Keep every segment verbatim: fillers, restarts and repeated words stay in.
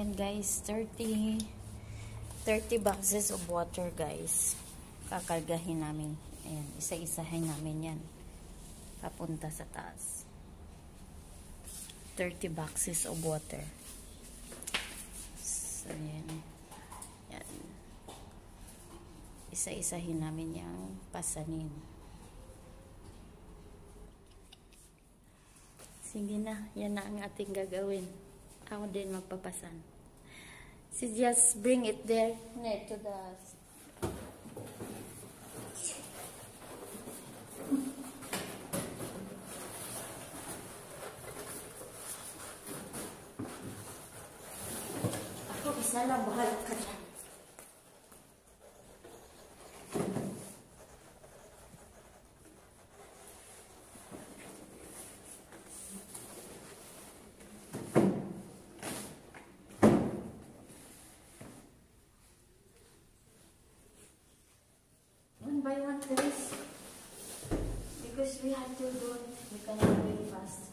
Ayan guys, thirty boxes of water guys. Kakargahin namin. Ayan, isa-isahin namin yan. Papunta sa taas. thirty boxes of water. So, ayan. Ayan. Isa-isahin namin yung pasanin. Sige na, yan na ang ating gagawin. Ako din magpapasan. So just bring it there, net to the... Ako isa lang, bahala ka dyan. By one please, because we have to do it, we cannot do it fast.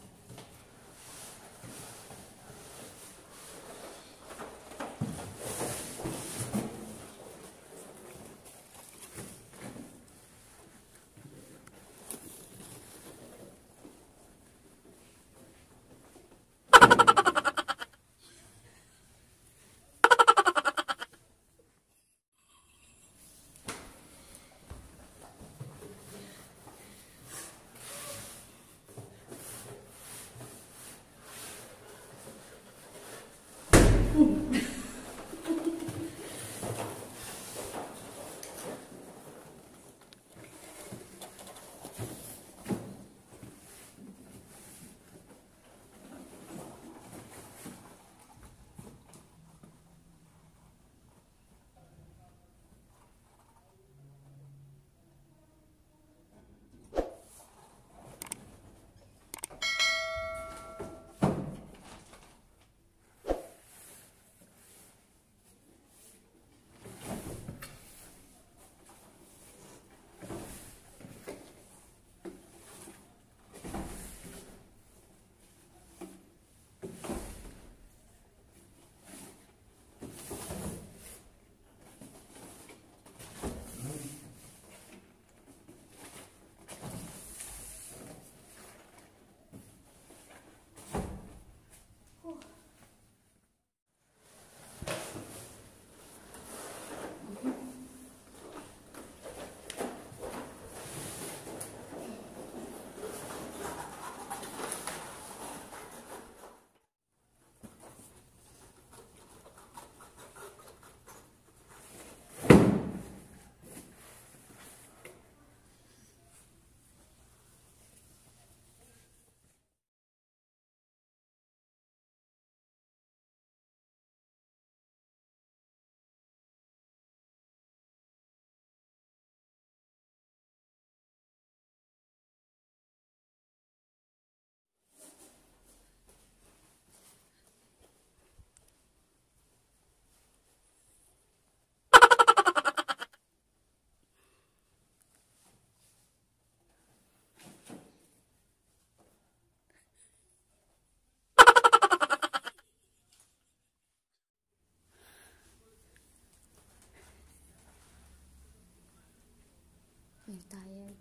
I'm tired.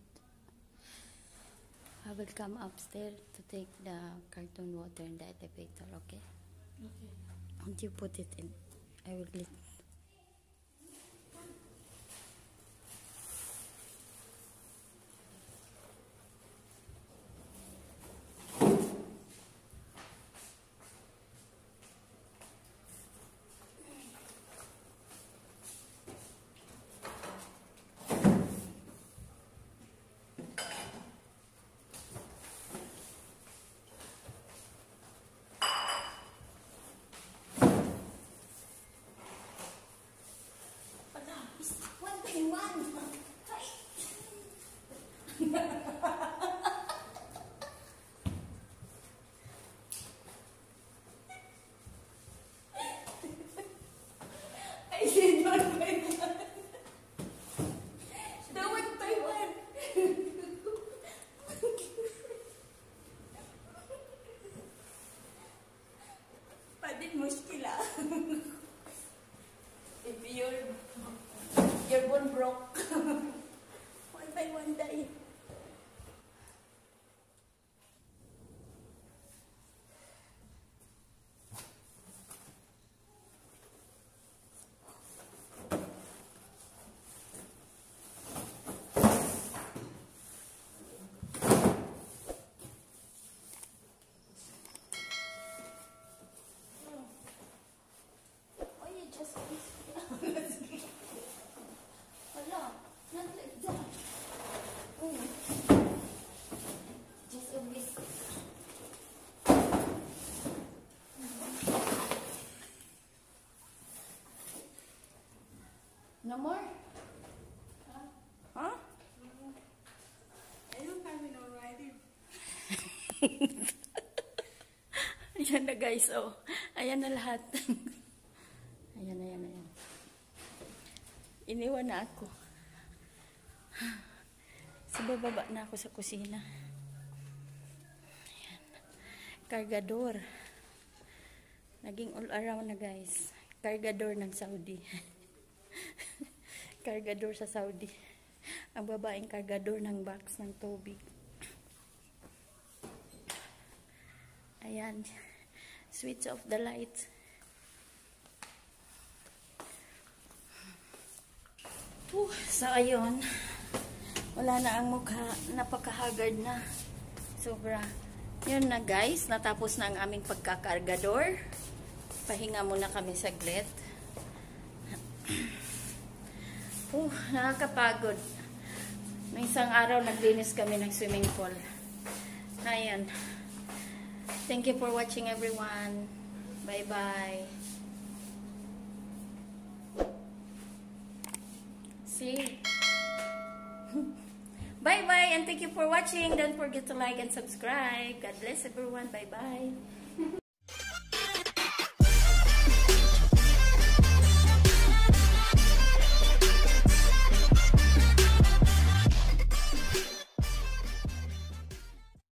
I will come upstairs to take the carton water in the elevator, okay? Okay. Once you put it in, I will leave. sila. If you're, you're born broke. One by one day. No more? Huh? Huh? I don't have it already. Ayan na guys, oh. Ayan na lahat. Ayan, ayan, ayan. Iniwan na ako. So, bababa na ako sa kusina. Ayan. Kargador. Naging all around na guys. Kargador ng Saudi. Kargador sa Saudi. Ang babaeng kargador ng box ng tubig. Ayan. Switch off the light. Uh, so, ayun. Wala na ang mukha. Napakahagard na. Sobra. Yun na guys. Natapos na ang aming pagkakargador. Pahinga muna kami saglit. Uh, nakakapagod. Noong isang araw, naglinis kami ng swimming pool. Ayan. Thank you for watching everyone. Bye-bye. See? Bye-bye and thank you for watching. Don't forget to like and subscribe. God bless everyone. Bye-bye.